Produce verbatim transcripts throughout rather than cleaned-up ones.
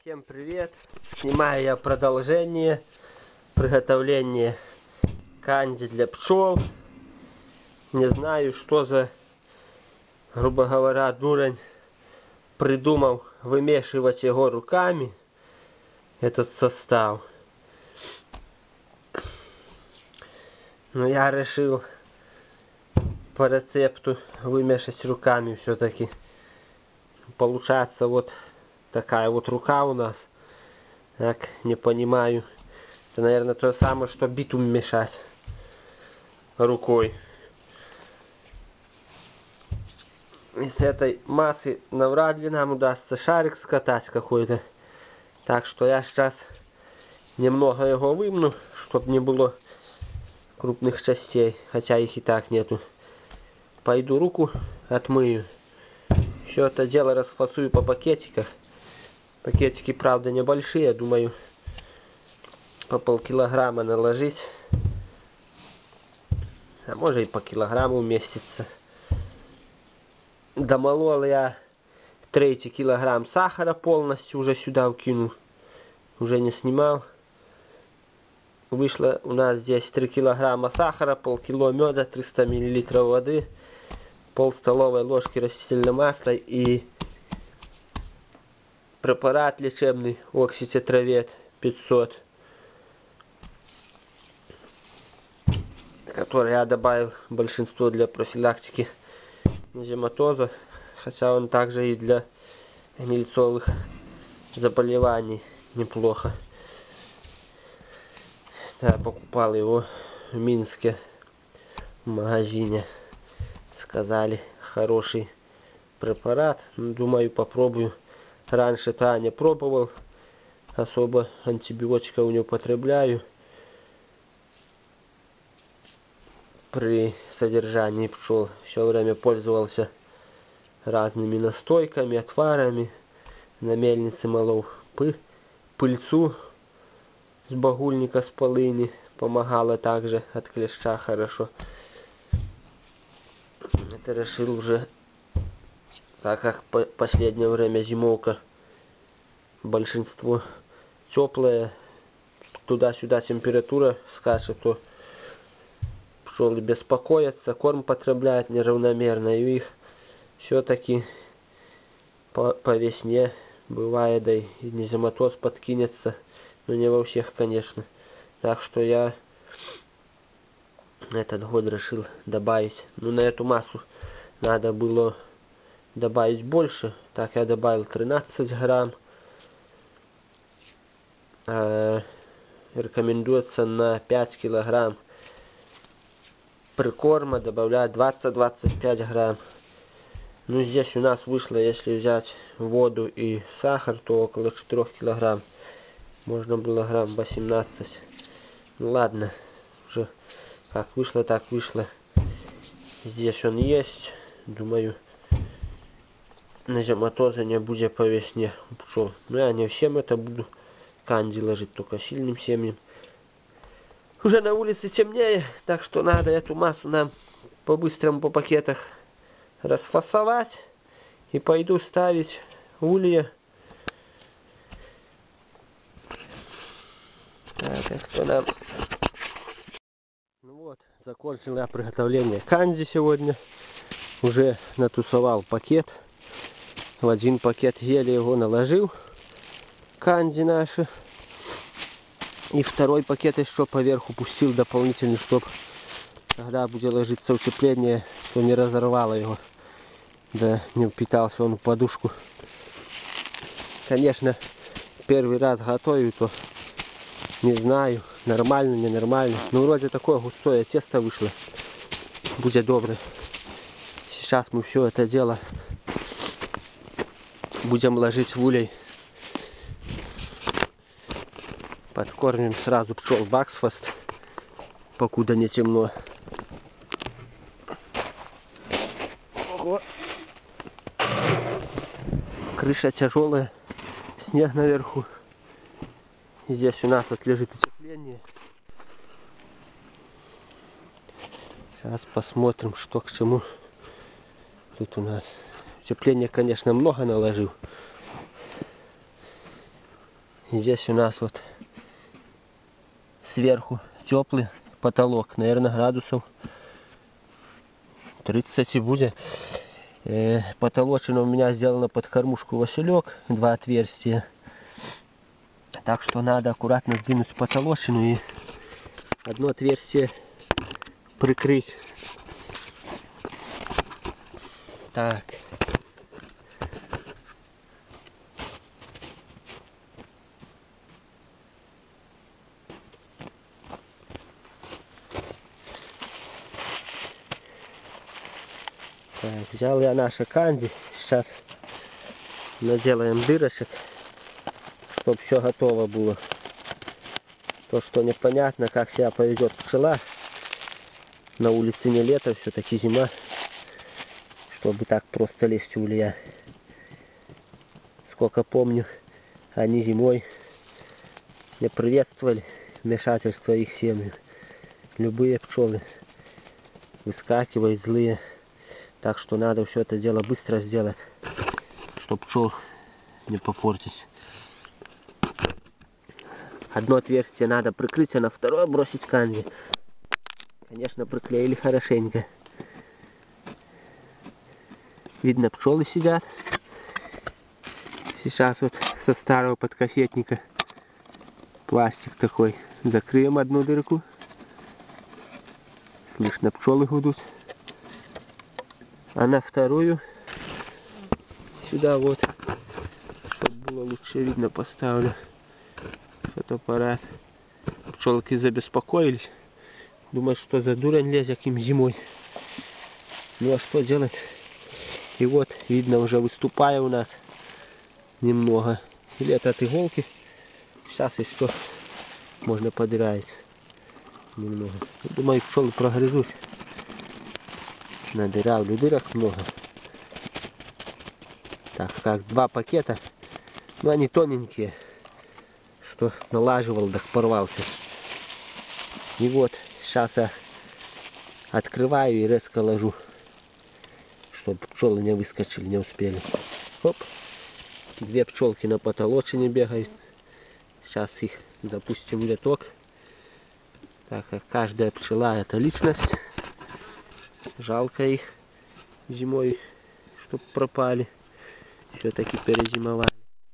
Всем привет! Снимаю я продолжение приготовления канди для пчел. Не знаю, что за, грубо говоря, дурень придумал вымешивать его руками, этот состав. Но я решил по рецепту вымешать руками все-таки. Получается вот такая вот рука у нас. Так, не понимаю. Это, наверное, то же самое, что битум мешать рукой. И с этой массы навряд ли нам удастся шарик скатать какой-то. Так что я сейчас немного его вымну, чтобы не было крупных частей. Хотя их и так нету. Пойду руку отмою. Все это дело расфасую по пакетиках. Пакетики, правда, небольшие, я думаю, по полкилограмма наложить. А может и по килограмму уместится. Домолол я третий килограмм сахара полностью уже сюда укинул. Уже не снимал. Вышло у нас здесь три килограмма сахара, полкило меда, триста миллилитров воды, пол столовой ложки растительного масла и препарат лечебный окситетравет пятьсот, который я добавил большинство для профилактики низематоза, хотя он также и для гнильцовых заболеваний неплохо. Я покупал его в Минске в магазине. Сказали, хороший препарат. Думаю, попробую. Раньше-то не пробовал. Особо антибиотиков не употребляю при содержании пчел. Все время пользовался разными настойками, отварами. На мельнице молол пы, пыльцу с багульника, с полыни. Помогало также от клеща хорошо. Это решил уже, так как по последнее время зимовка большинство теплая, туда-сюда температура скачет, то пчелы беспокоятся, корм потребляют неравномерно, и их все-таки по, по весне бывает, да и низематоз подкинется, но не во всех, конечно. Так что я этот год решил добавить, ну на эту массу надо было добавить больше, так я добавил тринадцать грамм. Э, рекомендуется на пять килограмм прикорма добавлять двадцать-двадцать пять грамм. Ну здесь у нас вышло, если взять воду и сахар, то около четырёх килограмм. Можно было грамм восемнадцать. Ну ладно, уже как вышло, так вышло. Здесь он есть. Думаю, низематоза не будет по весне у пчел. Ну я не всем это буду канди ложить, только сильным семьям. Уже на улице темнее, так что надо эту массу нам по-быстрому по пакетах расфасовать. И пойду ставить улья. Так, а что нам... Ну вот, закончил я приготовление канди сегодня. Уже натусовал пакет. В один пакет еле его наложил. Канди наши. И второй пакет еще поверху пустил дополнительный, чтобы когда будет ложиться утепление, то не разорвало его. Да не впитался он в подушку. Конечно, первый раз готовлю, то не знаю, нормально, ненормально. Но вроде такое густое тесто вышло. Будет добрый. Сейчас мы все это дело будем ложить в улей. Подкормим сразу пчел Баксфаст, покуда не темно. Ого. Крыша тяжелая, снег наверху. Здесь у нас вот лежит утепление. Сейчас посмотрим, что к чему. Тут у нас утепление, конечно, много наложил. Здесь у нас вот сверху теплый потолок, наверное, градусов тридцать будет. Э, потолочина у меня сделана под кормушку Василек, два отверстия. Так что надо аккуратно сдвинуть потолочину и одно отверстие прикрыть. Так. Так, взял я наше канди. Сейчас наделаем дырочек, чтобы все готово было. То, что непонятно, как себя поведет пчела. На улице не лето, все-таки зима. Чтобы так просто лезть в улья. Сколько помню, они зимой не приветствовали вмешательство их семьи. Любые пчелы выскакивают злые. Так что надо все это дело быстро сделать, чтобы пчел не попортить. Одно отверстие надо прикрыть, а на второе бросить канди. Конечно, приклеили хорошенько. Видно, пчелы сидят. Сейчас вот со старого подкассетника пластик такой. Закрыем одну дырку. Слышно, пчелы гудут. А на вторую сюда вот, чтобы было лучше видно, поставлю фотоаппарат. Пчелки забеспокоились. Думают, что за дурень лезет к им зимой. Ну а что делать? И вот, видно, уже выступая у нас немного. Или это от иголки. Сейчас еще можно подирать немного. Думаю, пчелы прогрызут. Надырявлю, дырок много. Так, как два пакета. Но они тоненькие. Что налаживал, так порвался. И вот, сейчас я открываю и резко ложу. Чтобы пчелы не выскочили, не успели. Оп. Две пчелки на потолочине бегают. Сейчас их запустим в лоток. Так как каждая пчела это личность. Жалко их зимой, чтоб пропали. Все-таки перезимовали.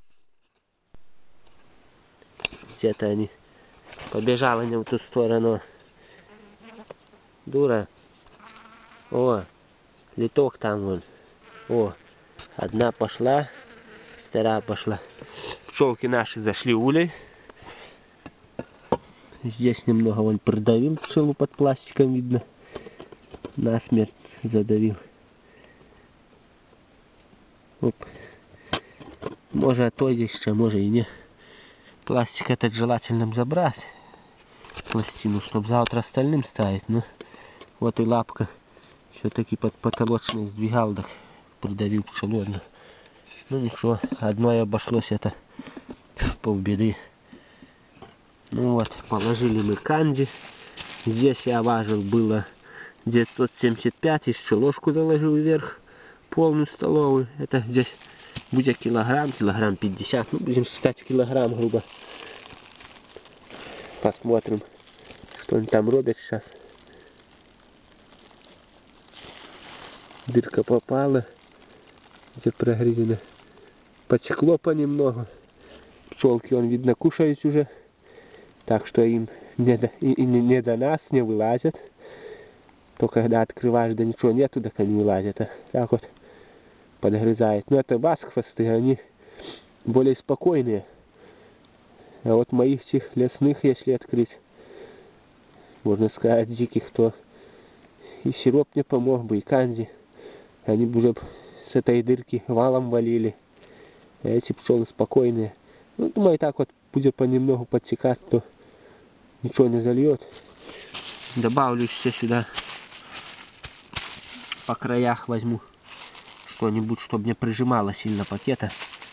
Где-то они. Побежала не в ту сторону. Дура. О, литок там вон. О, одна пошла, вторая пошла. Пчелки наши зашли в улей. Здесь немного вон придавил пчелу под пластиком, видно. Насмерть задавил. Оп. Может отойдешь, а может и не. Пластик этот желательно забрать. Пластину, чтобы завтра остальным ставить. Но вот и лапка. Все-таки под потолочный сдвигал, так придавил пчелу. Ну ничего, одной обошлось это полбеды. Ну вот, положили мы канди. Здесь я важил было девятьсот семьдесят пять, еще ложку заложил вверх, полную столовую. Это здесь будет килограмм, килограмм пятьдесят, ну будем считать килограмм грубо. Посмотрим, что они там робят сейчас. Дырка попала, где прогрызена. Потекло понемногу. Пчелки, он видно, кушают уже. Так что им не до, и, и не, не до нас, не вылазят. То когда открываешь, да ничего нету, так они вылазят. А так вот подгрызает. Но это баскфасты, они более спокойные. А вот моих этих лесных, если открыть, можно сказать, диких, то и сироп не помог бы, и канди. Они бы уже с этой дырки валом валили. А эти пчелы спокойные. Ну, думаю, так вот будет понемногу подтекать, то ничего не зальет. Добавлю еще сюда. По краях возьму что-нибудь, чтобы не прижимало сильно пакета.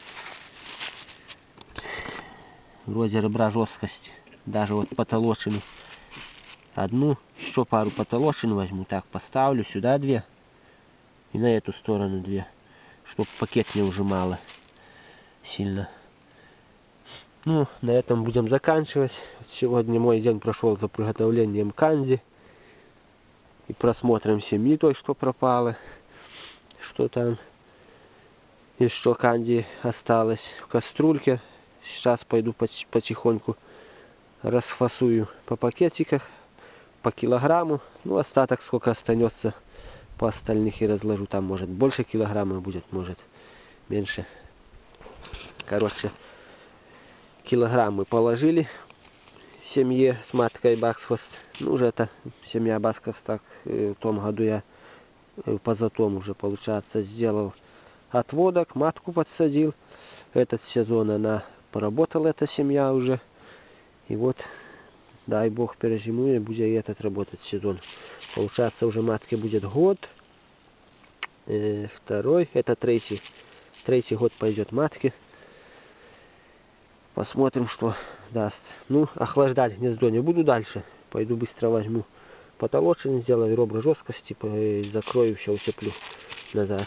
Вроде ребра жесткости. Даже вот потолочину. Одну, еще пару потолочин возьму. Так, поставлю сюда две. И на эту сторону две. Чтобы пакет не ужимало сильно. Ну, на этом будем заканчивать. Сегодня мой день прошел за приготовлением канди и просмотром семьи той, что пропало, что там еще канди осталось в кастрюльке. Сейчас пойду потихоньку расфасую по пакетиках, по килограмму. Ну, остаток сколько останется по остальных и разложу. Там может больше килограмма будет, может меньше. Короче, килограмм мы положили в семье с маткой Баксфост. Ну, уже это семья Баксфост, так в том году я позатом уже, получается, сделал отводок, матку подсадил. Этот сезон она поработала, эта семья уже. И вот, дай бог, перезимует, будет и этот работать сезон. Получается, уже матке будет год. Э, второй, это третий. Третий год пойдет матке. Посмотрим, что даст. Ну, охлаждать гнездо не буду дальше. Пойду быстро возьму потолочный, сделаю ребра жесткости, закрою, все утеплю назад.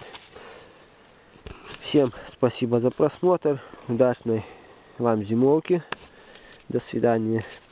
Всем спасибо за просмотр. Удачной вам зимовки. До свидания.